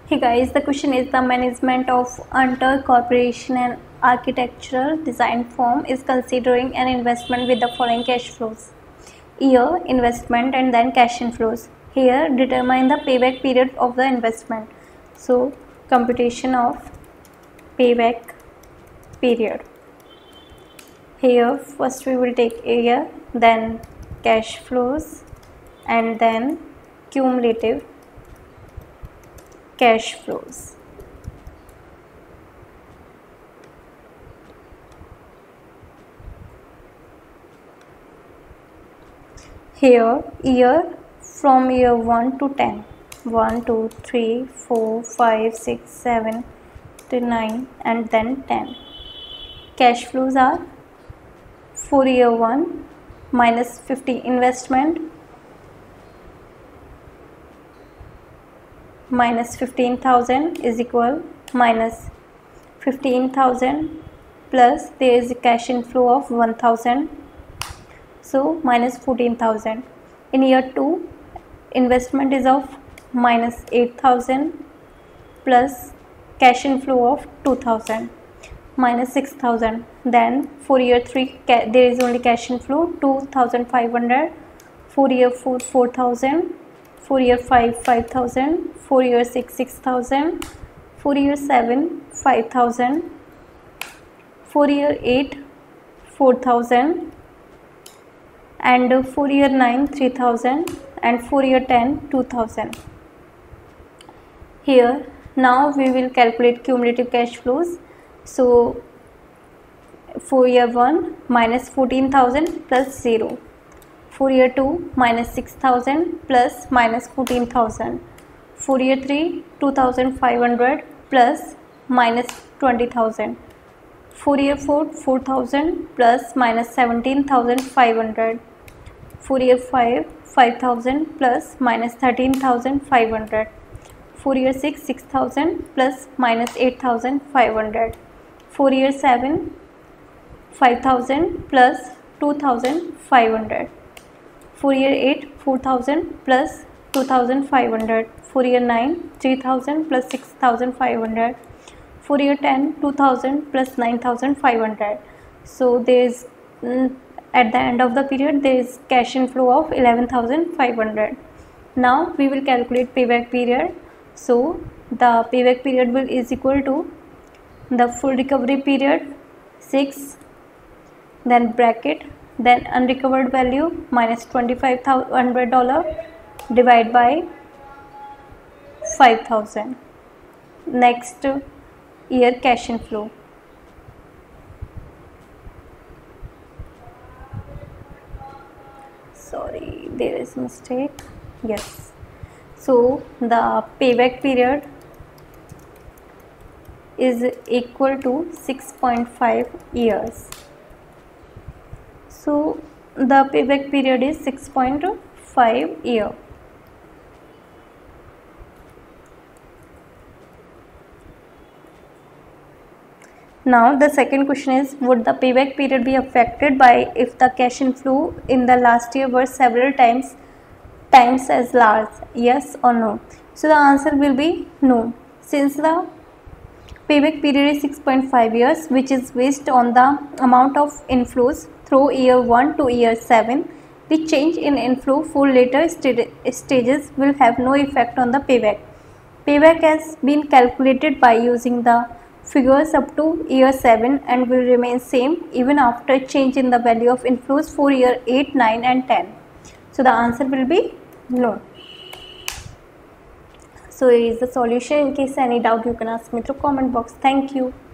Hey guys, the question is the management of Hunter Corporation and architectural design firm is considering an investment with the following cash flows. Year, investment and then cash inflows. Here determine the payback period of the investment. So computation of payback period. Here first we will take year, then cash flows and then cumulative cash flows. Here year from year 1 to 10. 1, 2, 3, 4, 5, 6, 7 to 9 and then 10. Cash flows are for year 1 minus 50 investment minus 15,000 is equal minus 15,000 plus there is a cash inflow of 1,000, so minus 14,000. In year 2 investment is of minus 8,000 plus cash inflow of 2,000 minus 6,000. Then for year 3 there is only cash inflow 2,500, for year 4 4,000, for year 5 5,000, for year 6 6,000, for year 7 5,000, for year 8 4,000 and for year 9 3,000 and for year 10 2,000. Here now we will calculate cumulative cash flows. So for year 1 minus 14,000 plus 0, for year 2 minus 6,000 plus minus 14,000, for year 3 2,500 plus minus 20,000, for year 4 4,000 plus minus 17,500, for year 5 5,000 plus minus 13,500, for year 6 6,000 plus minus 8,500, for year 7 5,000 plus 2,500, for year 8 4,000 plus 2,500, for year 9 3,000 plus 6,500, for year 10 2,000 plus 9,500. So there is at the end of the period there is cash inflow of 11,500. Now we will calculate payback period. So the payback period will is equal to the full recovery period 6, then bracket, then unrecovered value minus $2,500 divide by 5,000. Next year cash inflow. Sorry, there is mistake. Yes. So the payback period is equal to 6.5 years. So the payback period is 6.5 year. Now the second question is, would the payback period be affected by if the cash inflow in the last year were several times as large? Yes or no? So the answer will be no, since the payback period is 6.5 years, which is based on the amount of inflows through year 1 to year 7. The change in inflow for later stages will have no effect on the payback. Payback has been calculated by using the figures up to year 7 and will remain same even after change in the value of inflows for year 8, 9 and 10. So the answer will be no. So here is the solution. In case any doubt you can ask me through comment box. Thank you.